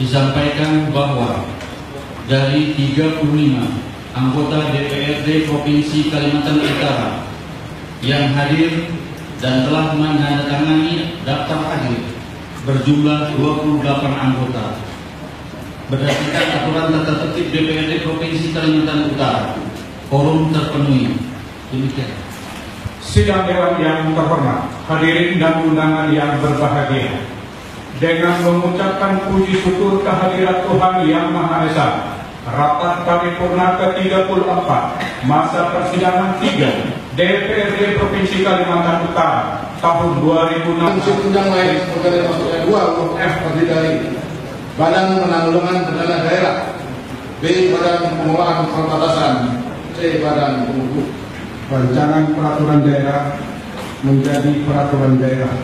disampaikan bahwa dari 35 anggota DPRD Provinsi Kalimantan Utara yang hadir dan telah menandatangani daftar hadir berjumlah 28 anggota. Berdasarkan aturan tata tertib DPRD Provinsi Kalimantan Utara, quorum terpenuhi. Demikian. Sidang Dewan yang terhormat, hadirin dan undangan yang berbahagia. Dengan mengucapkan puji syukur kehadirat Tuhan Yang Maha Esa, rapat paripurna ke-34 masa persidangan 3 DPRD Provinsi Kalimantan Utara tahun 2006. Undang lain sebagai maksudnya 2 huruf F terdiri dari Badan Penanggulangan Bencana Daerah, B. Badan Pengelolaan Perbatasan, C. Badan Pengukur. Rancangan peraturan daerah menjadi peraturan daerah.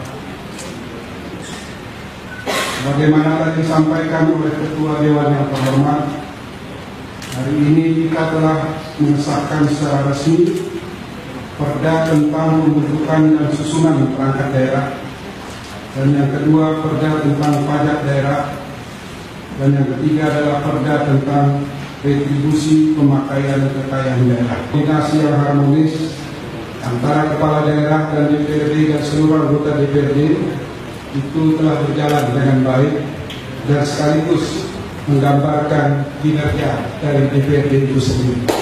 Bagaimana tadi disampaikan oleh Ketua Dewan yang terhormat, hari ini kita telah mengesahkan secara resmi Perda tentang pembentukan dan susunan perangkat daerah, dan yang kedua Perda tentang pajak daerah, dan yang ketiga adalah Perda tentang retribusi pemakaian kekayaan daerah. Koordinasi yang harmonis antara kepala daerah dan DPRD dan seluruh anggota DPRD itu telah berjalan dengan baik dan sekaligus menggambarkan kinerja dari DPRD itu sendiri.